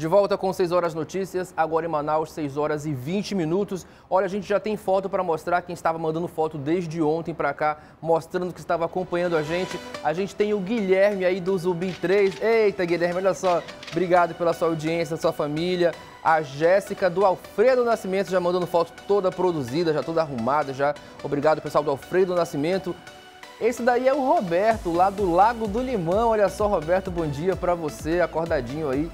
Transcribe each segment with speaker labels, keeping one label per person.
Speaker 1: De volta com 6 horas notícias, agora em Manaus, 6 horas e 20 minutos. Olha, a gente já tem foto para mostrar, quem estava mandando foto desde ontem para cá, mostrando que estava acompanhando a gente. A gente tem o Guilherme aí do Zumbi 3. Eita, Guilherme, olha só, obrigado pela sua audiência, sua família. A Jéssica do Alfredo Nascimento já mandando foto toda produzida, já toda arrumada, já. Obrigado, pessoal do Alfredo Nascimento. Esse daí é o Roberto, lá do Lago do Limão. Olha só, Roberto, bom dia para você, acordadinho aí.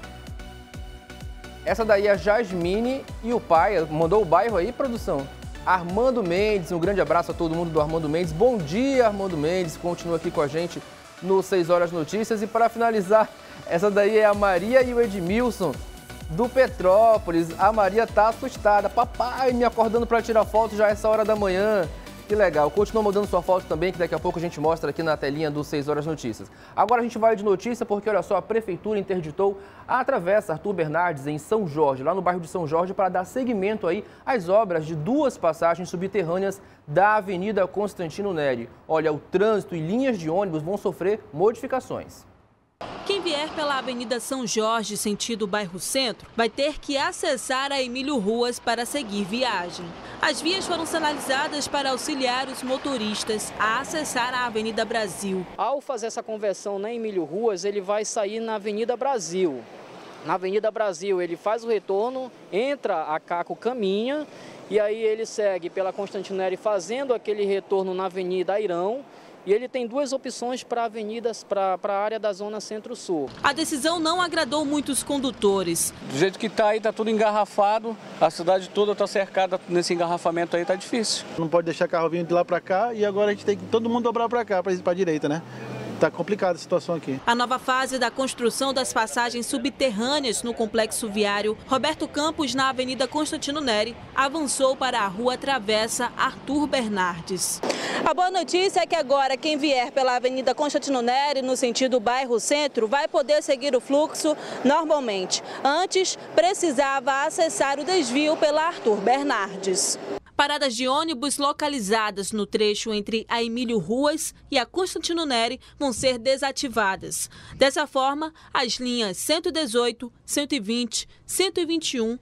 Speaker 1: Essa daí é a Jasmine e o pai, mandou o bairro aí, produção? Armando Mendes, um grande abraço a todo mundo do Armando Mendes. Bom dia, Armando Mendes, continua aqui com a gente no 6 Horas Notícias. E para finalizar, essa daí é a Maria e o Edmilson, do Petrópolis. A Maria tá assustada. Papai, me acordando para tirar foto já essa hora da manhã. Que legal. Continua mandando sua foto também, que daqui a pouco a gente mostra aqui na telinha do 6 Horas Notícias. Agora a gente vai de notícia porque, olha só, a Prefeitura interditou a travessa Arthur Bernardes em São Jorge, lá no bairro de São Jorge, para dar seguimento aí às obras de 2 passagens subterrâneas da Avenida Constantino Neri. Olha, o trânsito e linhas de ônibus vão sofrer modificações.
Speaker 2: Quem vier pela Avenida São Jorge, sentido bairro Centro, vai ter que acessar a Emílio Ruas para seguir viagem. As vias foram sinalizadas para auxiliar os motoristas a acessar a Avenida Brasil.
Speaker 3: Ao fazer essa conversão na Emílio Ruas, ele vai sair na Avenida Brasil. Na Avenida Brasil, ele faz o retorno, entra a Caco, caminha, e aí ele segue pela Constantino Neri fazendo aquele retorno na Avenida Airão. E ele tem 2 opções para avenidas, para a área da Zona Centro-Sul.
Speaker 2: A decisão não agradou muitos condutores.
Speaker 4: Do jeito que está aí, está tudo engarrafado, a cidade toda está cercada nesse engarrafamento aí, está difícil.
Speaker 5: Não pode deixar carro vindo de lá para cá e agora a gente tem que todo mundo dobrar para cá, para a direita, né? Está complicada a situação aqui.
Speaker 2: A nova fase da construção das passagens subterrâneas no complexo viário Roberto Campos, na Avenida Constantino Neri, avançou para a rua Travessa Arthur Bernardes. A boa notícia é que agora quem vier pela Avenida Constantino Neri, no sentido bairro Centro, vai poder seguir o fluxo normalmente. Antes, precisava acessar o desvio pela Arthur Bernardes. Paradas de ônibus localizadas no trecho entre a Emílio Ruas e a Constantino Neri vão ser desativadas. Dessa forma, as linhas 118, 120, 121,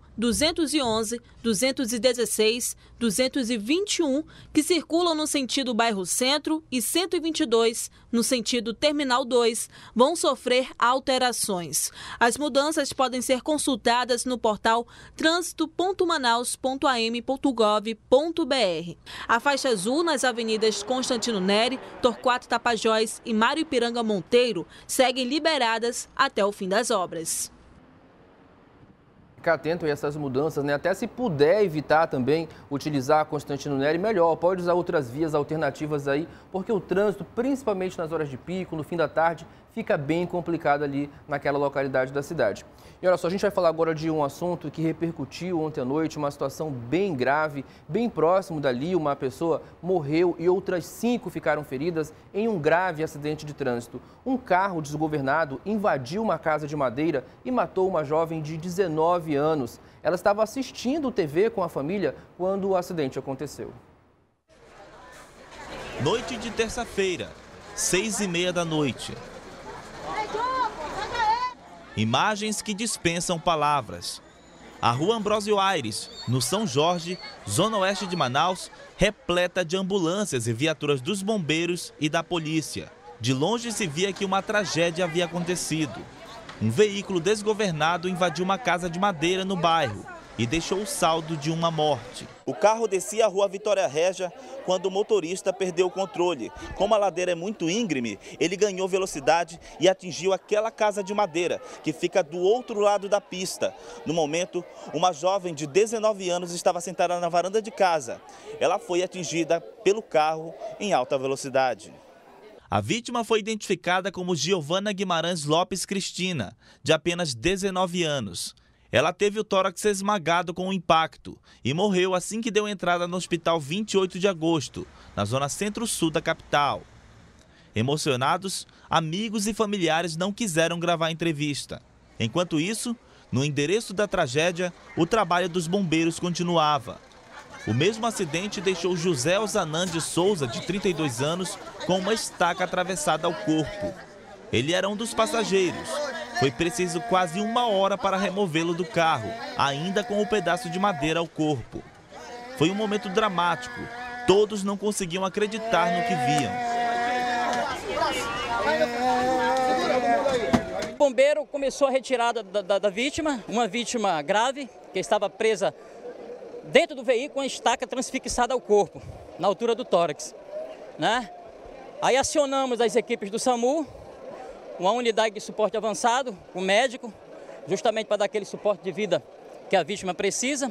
Speaker 2: 211, 216, 221, que circulam no sentido bairro Centro, e 122, no sentido Terminal 2, vão sofrer alterações. As mudanças podem ser consultadas no portal transito.manaus.am.gov.br. A faixa azul nas avenidas Constantino Neri, Torquato Tapajós e Mário Ipiranga Monteiro seguem liberadas até o fim das obras.
Speaker 1: Ficar atento a essas mudanças, né? Até se puder evitar também utilizar a Constantino Neri, melhor. Pode usar outras vias alternativas aí, porque o trânsito, principalmente nas horas de pico, no fim da tarde, fica bem complicado ali naquela localidade da cidade. E olha só, a gente vai falar agora de um assunto que repercutiu ontem à noite, uma situação bem grave, bem próximo dali, uma pessoa morreu e outras 5 ficaram feridas em um grave acidente de trânsito. Um carro desgovernado invadiu uma casa de madeira e matou uma jovem de 19 anos. Ela estava assistindo TV com a família quando o acidente aconteceu.
Speaker 6: Noite de terça-feira, 6h30 da noite. Imagens que dispensam palavras. A rua Ambrósio Aires, no São Jorge, zona oeste de Manaus, repleta de ambulâncias e viaturas dos bombeiros e da polícia. De longe se via que uma tragédia havia acontecido. Um veículo desgovernado invadiu uma casa de madeira no bairro e deixou o saldo de uma morte. O carro descia a rua Vitória Régia quando o motorista perdeu o controle. Como a ladeira é muito íngreme, ele ganhou velocidade e atingiu aquela casa de madeira, que fica do outro lado da pista. No momento, uma jovem de 19 anos estava sentada na varanda de casa. Ela foi atingida pelo carro em alta velocidade. A vítima foi identificada como Giovana Guimarães Lopes Cristina, de apenas 19 anos. Ela teve o tórax esmagado com o impacto e morreu assim que deu entrada no hospital 28 de agosto, na zona centro-sul da capital. Emocionados, amigos e familiares não quiseram gravar a entrevista. Enquanto isso, no endereço da tragédia, o trabalho dos bombeiros continuava. O mesmo acidente deixou José Ozanan de Souza, de 32 anos, com uma estaca atravessada ao corpo. Ele era um dos passageiros. Foi preciso quase 1 hora para removê-lo do carro, ainda com o pedaço de madeira ao corpo. Foi um momento dramático. Todos não conseguiam acreditar no que viam.
Speaker 7: O bombeiro começou a retirada da vítima, uma vítima grave, que estava presa dentro do veículo com a estaca transfixada ao corpo, na altura do tórax, né? Aí acionamos as equipes do SAMU, uma unidade de suporte avançado, o médico, justamente para dar aquele suporte de vida que a vítima precisa,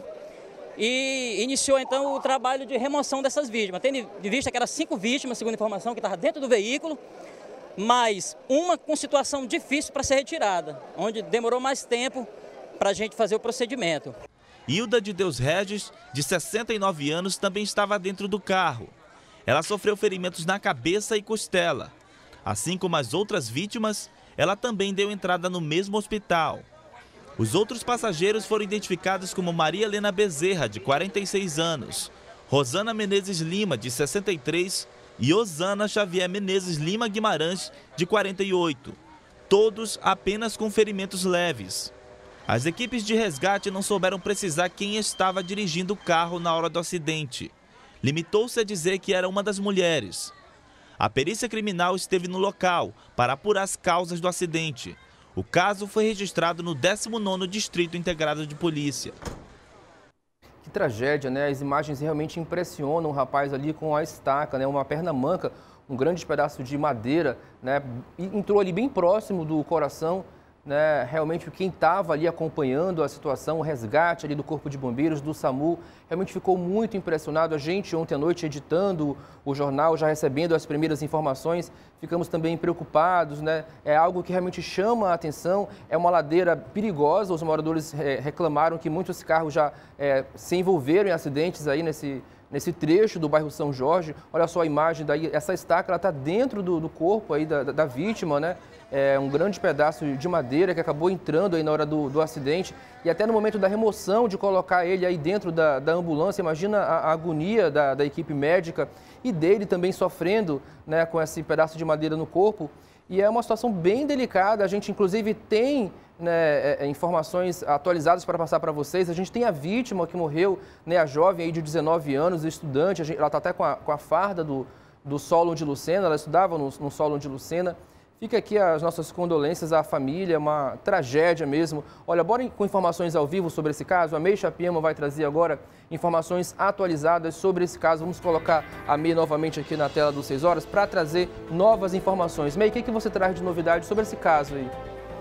Speaker 7: e iniciou então o trabalho de remoção dessas vítimas. Tendo de vista que eram 5 vítimas, segundo a informação, que estavam dentro do veículo, mas uma com situação difícil para ser retirada, onde demorou mais tempo para a gente fazer o procedimento.
Speaker 6: Hilda de Deus Regis, de 69 anos, também estava dentro do carro. Ela sofreu ferimentos na cabeça e costela. Assim como as outras vítimas, ela também deu entrada no mesmo hospital. Os outros passageiros foram identificados como Maria Helena Bezerra, de 46 anos, Rosana Menezes Lima, de 63, e Osana Xavier Menezes Lima Guimarães, de 48. Todos apenas com ferimentos leves. As equipes de resgate não souberam precisar quem estava dirigindo o carro na hora do acidente. Limitou-se a dizer que era uma das mulheres. A perícia criminal esteve no local para apurar as causas do acidente. O caso foi registrado no 19º Distrito Integrado de Polícia.
Speaker 1: Que tragédia, né? As imagens realmente impressionam o rapaz ali com a estaca, né? Uma perna manca, um grande pedaço de madeira, né? E entrou ali bem próximo do coração, né? Realmente quem estava ali acompanhando a situação, o resgate ali do Corpo de Bombeiros, do SAMU, realmente ficou muito impressionado. A gente ontem à noite editando o jornal, já recebendo as primeiras informações, ficamos também preocupados, né? É algo que realmente chama a atenção, é uma ladeira perigosa, os moradores reclamaram que muitos carros já se envolveram em acidentes aí nesse trecho do bairro São Jorge. Olha só a imagem daí, essa estaca está dentro do corpo aí da vítima, né? É um grande pedaço de madeira que acabou entrando aí na hora do acidente e até no momento da remoção, de colocar ele aí dentro da ambulância. Imagina a agonia da equipe médica e dele também sofrendo, né, com esse pedaço de madeira no corpo. E é uma situação bem delicada. A gente inclusive tem, né, informações atualizadas para passar para vocês. A gente tem a vítima que morreu, né, a jovem aí de 19 anos, estudante. Ela está até com a farda do Solon de Lucena, ela estudava no Solon de Lucena. Fica aqui as nossas condolências à família, uma tragédia mesmo. Olha, bora com informações ao vivo sobre esse caso. A Meisha Piema vai trazer agora informações atualizadas sobre esse caso. Vamos colocar a Mei novamente aqui na tela do 6 horas para trazer novas informações. Mei, o que você traz de novidade sobre esse caso aí?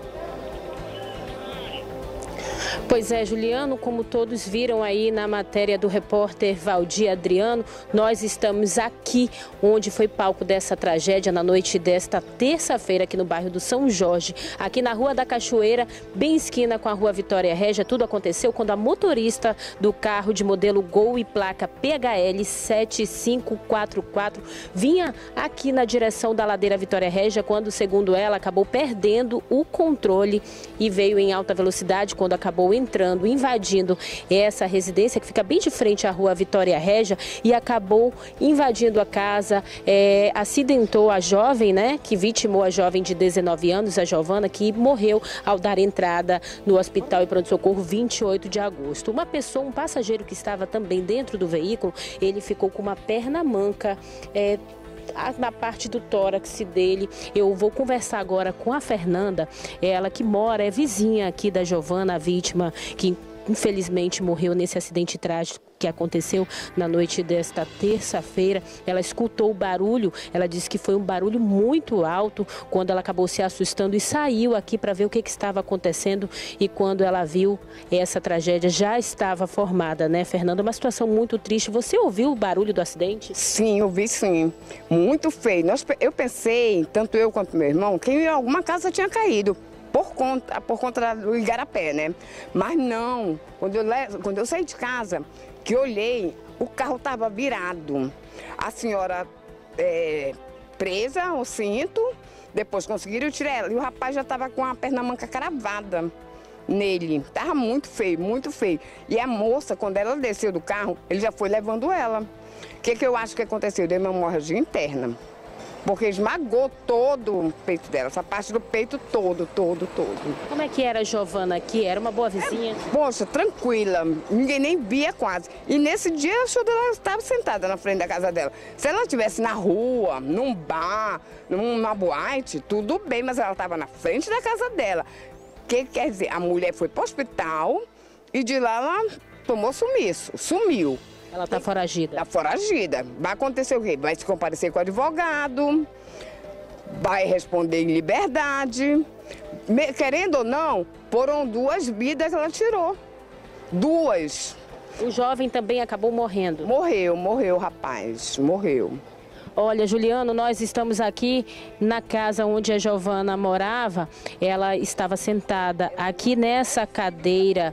Speaker 8: Pois é, Juliano, como todos viram aí na matéria do repórter Valdir Adriano, nós estamos aqui onde foi palco dessa tragédia na noite desta terça-feira aqui no bairro do São Jorge, aqui na Rua da Cachoeira, bem esquina com a Rua Vitória Régia. Tudo aconteceu quando a motorista do carro de modelo Gol e placa PHL 7544 vinha aqui na direção da ladeira Vitória Régia, quando, segundo ela, acabou perdendo o controle e veio em alta velocidade quando acabou entrando, invadindo essa residência que fica bem de frente à Rua Vitória Régia e acabou invadindo a casa, acidentou a jovem, né, que vitimou a jovem de 19 anos, a Giovana, que morreu ao dar entrada no hospital e pronto-socorro 28 de agosto. Uma pessoa, um passageiro que estava também dentro do veículo, ele ficou com uma perna manca, na parte do tórax dele. Eu vou conversar agora com a Fernanda, ela que mora, é vizinha aqui da Giovana, a vítima que infelizmente morreu nesse acidente trágico que aconteceu na noite desta terça-feira. Ela escutou o barulho, ela disse que foi um barulho muito alto quando ela acabou se assustando e saiu aqui para ver o que estava acontecendo, e quando ela viu, essa tragédia já estava formada, né, Fernanda? Uma situação muito triste. Você ouviu o barulho do acidente?
Speaker 9: Sim, eu vi sim. Muito feio. Eu pensei, tanto eu quanto meu irmão, que alguma casa tinha caído. Por conta do igarapé, né? Mas não, quando eu saí de casa, que eu olhei, o carro estava virado. A senhora presa ao cinto, depois conseguiram tirar ela. E o rapaz já estava com a perna manca cravada nele. Estava muito feio, muito feio. E a moça, quando ela desceu do carro, ele já foi levando ela. O que eu acho que aconteceu? Deu uma hemorragia interna. porque esmagou todo o peito dela, essa parte do peito todo.
Speaker 8: Como é que era a Giovana aqui? Era uma boa vizinha?
Speaker 9: Poxa, tranquila, ninguém nem via quase. E nesse dia eu achei que ela estava sentada na frente da casa dela. Se ela estivesse na rua, num bar, numa boate, tudo bem, mas ela estava na frente da casa dela. O que quer dizer? A mulher foi para o hospital e de lá ela tomou sumiço, sumiu.
Speaker 8: Ela está foragida?
Speaker 9: Está foragida. Vai acontecer o quê? Vai se comparecer com o advogado, vai responder em liberdade. Querendo ou não, foram 2 vidas que ela tirou. 2.
Speaker 8: O jovem também acabou morrendo?
Speaker 9: Morreu, rapaz, morreu.
Speaker 8: Olha, Juliano, nós estamos aqui na casa onde a Giovana morava. Ela estava sentada aqui nessa cadeira,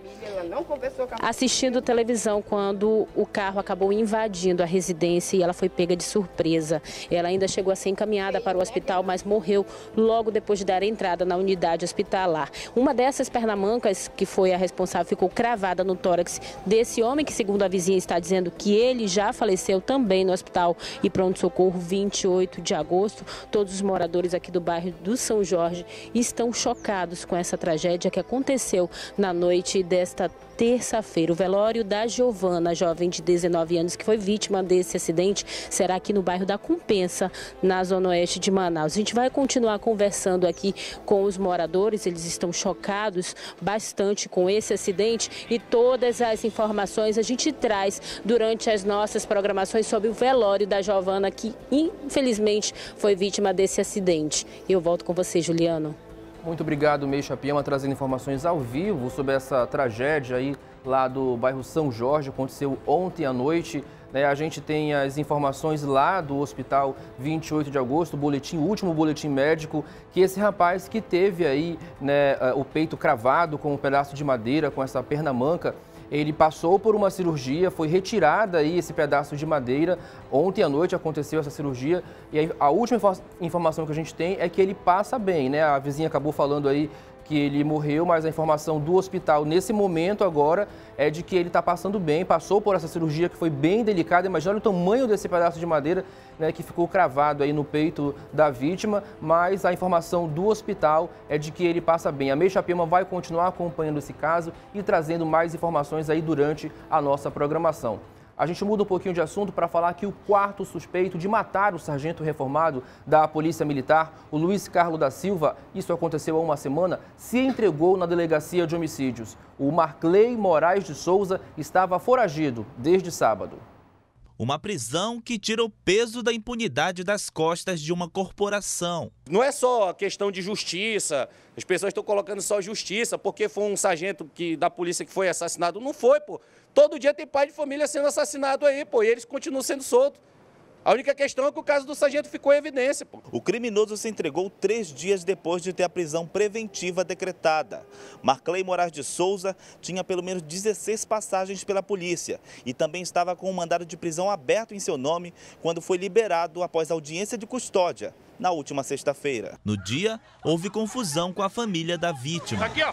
Speaker 8: assistindo televisão, quando o carro acabou invadindo a residência e ela foi pega de surpresa. Ela ainda chegou a ser encaminhada para o hospital, mas morreu logo depois de dar entrada na unidade hospitalar. Uma dessas pernamancas, que foi a responsável, ficou cravada no tórax desse homem, que segundo a vizinha está dizendo que ele já faleceu também no hospital e pronto-socorro 28 de agosto. Todos os moradores aqui do bairro do São Jorge estão chocados com essa tragédia que aconteceu na noite desta terça-feira. O velório da Giovana, jovem de 19 anos, que foi vítima desse acidente, será aqui no bairro da Compensa, na zona oeste de Manaus. A gente vai continuar conversando aqui com os moradores, eles estão chocados bastante com esse acidente e todas as informações a gente traz durante as nossas programações sobre o velório da Giovana, que infelizmente foi vítima desse acidente. Eu volto com você, Juliano.
Speaker 1: Muito obrigado, Meixa Piama, trazendo informações ao vivo sobre essa tragédia aí lá do bairro São Jorge. Aconteceu ontem à noite. A gente tem as informações lá do hospital 28 de agosto, o último boletim médico, que esse rapaz que teve aí o peito cravado com um pedaço de madeira, com essa pernamanca, ele passou por uma cirurgia, foi retirada aí esse pedaço de madeira. Ontem à noite aconteceu essa cirurgia e aí a última informação que a gente tem é que ele passa bem, né? A vizinha acabou falando aí que ele morreu, mas a informação do hospital nesse momento agora é de que ele está passando bem, passou por essa cirurgia que foi bem delicada. Imagina o tamanho desse pedaço de madeira, né, que ficou cravado aí no peito da vítima, mas a informação do hospital é de que ele passa bem. A Meixa Piama vai continuar acompanhando esse caso e trazendo mais informações aí durante a nossa programação. A gente muda um pouquinho de assunto para falar que o 4º suspeito de matar o sargento reformado da Polícia Militar, o Luiz Carlos da Silva, isso aconteceu há uma semana, se entregou na Delegacia de Homicídios. O Marcley Moraes de Souza estava foragido desde sábado.
Speaker 6: Uma prisão que tira o peso da impunidade das costas de uma corporação.
Speaker 10: Não é só questão de justiça, as pessoas estão colocando só justiça porque foi um sargento da polícia que foi assassinado. Não foi, pô. Todo dia tem pai de família sendo assassinado aí, pô, e eles continuam sendo soltos. A única questão é que o caso do sargento ficou em evidência, pô.
Speaker 6: O criminoso se entregou 3 dias depois de ter a prisão preventiva decretada. Marcley Moraes de Souza tinha pelo menos 16 passagens pela polícia e também estava com um mandado de prisão aberto em seu nome quando foi liberado após audiência de custódia, na última sexta-feira. No dia, houve confusão com a família da vítima.
Speaker 10: Aqui, ó.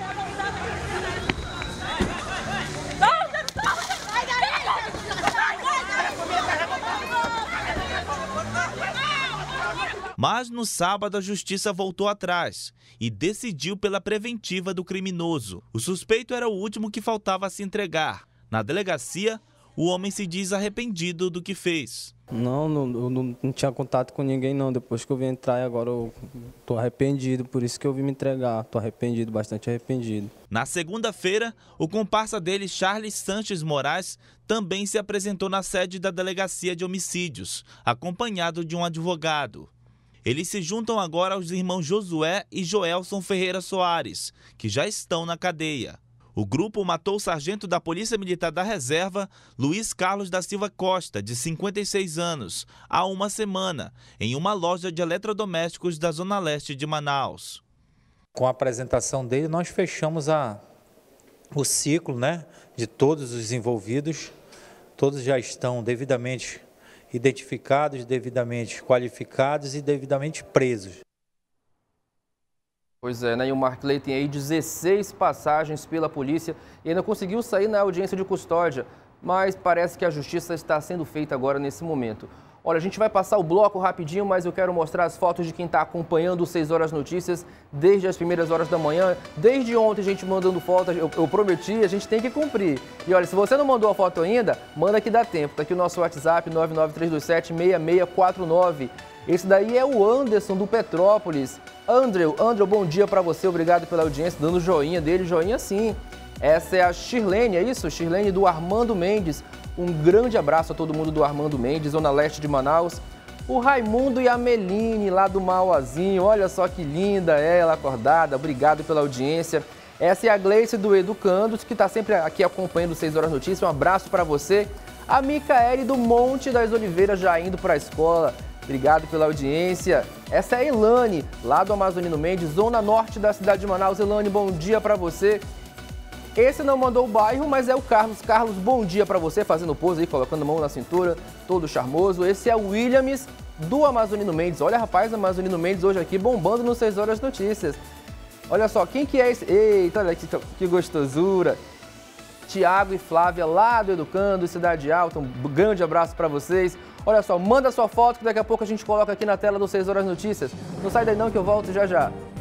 Speaker 6: Mas no sábado a justiça voltou atrás e decidiu pela preventiva do criminoso. O suspeito era o último que faltava se entregar. Na delegacia, o homem se diz arrependido do que fez.
Speaker 11: Não tinha contato com ninguém não. Depois que eu vim entrar e agora eu tô arrependido, por isso que eu vim me entregar. Tô arrependido, bastante arrependido.
Speaker 6: Na segunda-feira, o comparsa dele, Charles Sanches Moraes, também se apresentou na sede da Delegacia de Homicídios, acompanhado de um advogado. Eles se juntam agora aos irmãos Josué e Joelson Ferreira Soares, que já estão na cadeia. O grupo matou o sargento da Polícia Militar da Reserva, Luiz Carlos da Silva Costa, de 56 anos, há uma semana, em uma loja de eletrodomésticos da Zona Leste de Manaus.
Speaker 12: Com a apresentação dele, nós fechamos o ciclo, né, de todos os envolvidos. Todos já estão devidamente identificados, devidamente qualificados e devidamente presos.
Speaker 1: Pois é, né? E o Marcley tem aí 16 passagens pela polícia e ainda conseguiu sair na audiência de custódia, mas parece que a justiça está sendo feita agora nesse momento. Olha, a gente vai passar o bloco rapidinho, mas eu quero mostrar as fotos de quem está acompanhando o 6 Horas Notícias desde as primeiras horas da manhã. Desde ontem a gente mandando foto, eu prometi, a gente tem que cumprir. E olha, se você não mandou a foto ainda, manda que dá tempo. Tá aqui o nosso WhatsApp, 993276649. Esse daí é o Anderson do Petrópolis. Andrew, bom dia para você, obrigado pela audiência, dando joinha dele, joinha sim. Essa é a Shirlene, é isso? Shirlene do Armando Mendes. Um grande abraço a todo mundo do Armando Mendes, Zona Leste de Manaus. O Raimundo e a Meline, lá do Mauazinho. Olha só que linda ela, acordada. Obrigado pela audiência. Essa é a Gleice do Educandos, que está sempre aqui acompanhando 6 Horas Notícias. Um abraço para você. A Micaele do Monte das Oliveiras, já indo para a escola. Obrigado pela audiência. Essa é a Elane, lá do Amazonino Mendes, Zona Norte da cidade de Manaus. Elane, bom dia para você. Esse não mandou o bairro, mas é o Carlos. Carlos, bom dia para você, fazendo pose aí, colocando a mão na cintura, todo charmoso. Esse é o Williams, do Amazonino Mendes. Olha, rapaz, Amazonino Mendes hoje aqui bombando no 6 Horas Notícias. Olha só, quem que é esse? Eita, olha que gostosura. Tiago e Flávia, lá do Educando, Cidade Alta. Um grande abraço para vocês. Olha só, manda sua foto que daqui a pouco a gente coloca aqui na tela do 6 Horas Notícias. Não sai daí não que eu volto já já.